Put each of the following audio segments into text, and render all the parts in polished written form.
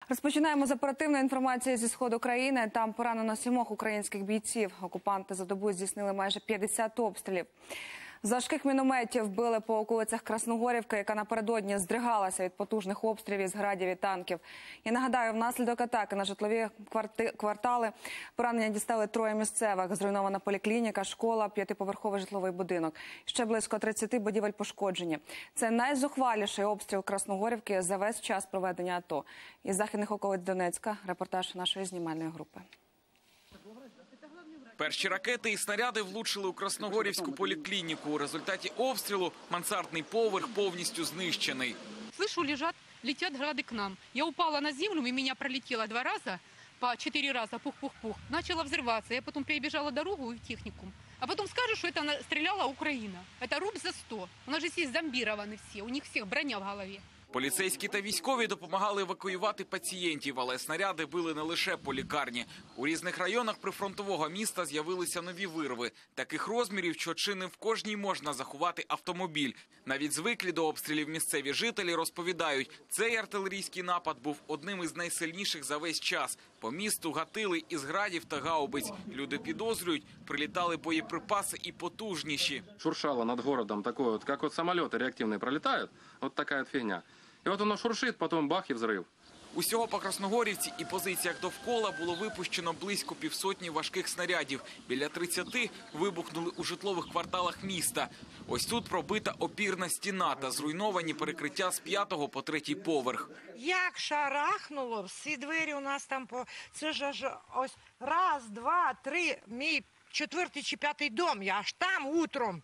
Розпочинаємо з оперативної інформації зі сходу країни. Там поранено 7 українських бійців. Окупанти за добу здійснили майже 50 обстрілів. З важких мінометів били по околицях Красногорівки, яка напередодні здригалася від потужних обстрілів із градів і танків. І нагадаю, внаслідок атаки на житлові квартали поранення дістали 3 місцевих. Зруйнована поліклініка, школа, 5-поверховий житловий будинок. Ще близько 30 будівель пошкоджені. Це найзухваліший обстріл Красногорівки за весь час проведення АТО. Із західних околиць Донецька репортаж нашої знімальної групи. Перші ракети і снаряди влучили у Красногорівську поліклініку. У результаті обстрілу мансардний поверх повністю знищений. Слышу, летят грады к нам. Я упала на землю, и меня пролетело 2 раза, по 4 раза, пух-пух-пух. Начала взрываться. Я потом перебежала дорогу и в техникум. А потом скажут, что это стреляла Украина. Это руб за 100. У нас же здесь зомбированы все. У них всех броня в голове. Поліцейські та військові допомагали евакуювати пацієнтів, але снаряди били не лише по лікарні. У різних районах прифронтового міста з'явилися нові вирви. Таких розмірів, що чи не в кожній можна заховати автомобіль. Навіть звиклі до обстрілів місцеві жителі розповідають, цей артилерійський напад був одним із найсильніших за весь час. По місту гатили із градів та гаубиць. Люди підозрюють, прилітали боєприпаси і потужніші. Шуршало над городом такое, вот, как вот самолеты реактивные пролетают, вот такая вот фигня. И вот оно шуршит, потом бах и взрыв. Усього по Красногорівці і позиціях довкола було випущено близько 150 важких снарядів. Біля 30 вибухнули у житлових кварталах міста. Ось тут пробита опірна стіна та зруйновані перекриття з 5-го по 3-й поверх. Як шарахнуло, всі двері у нас там це ж ось раз, два, три, мій 4-й чи 5-й дом, я аж там утром.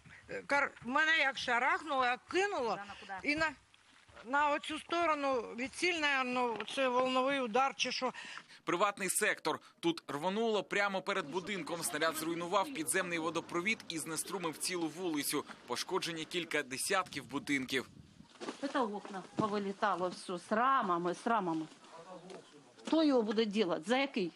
Мене як шарахнуло, як кинуло і на оцю сторону відсильно, це волновий удар чи що. Приватний сектор. Тут рвонуло прямо перед будинком. Снаряд зруйнував підземний водопровід і знеструмив цілу вулицю. Пошкоджені кілька десятків будинків. Це окна повилітало все з рамами. Хто його буде робити? За який?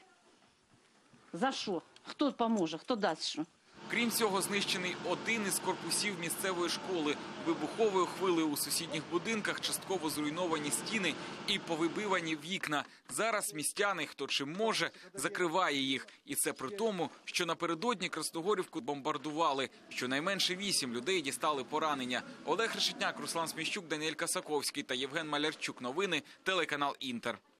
За що? Хто допоможе? Хто дасть що? Крім цього, знищений один із корпусів місцевої школи. Вибуховою хвилею у сусідніх будинках частково зруйновані стіни і повибивані вікна. Зараз містяни, хто чим може, закриває їх. І це при тому, що напередодні Красногорівку бомбардували. Щонайменше 8 людей дістали поранення. Олег Решетняк, Руслан Сміщук, Даніель Касаковський та Євген Малярчук. Новини, телеканал Інтер.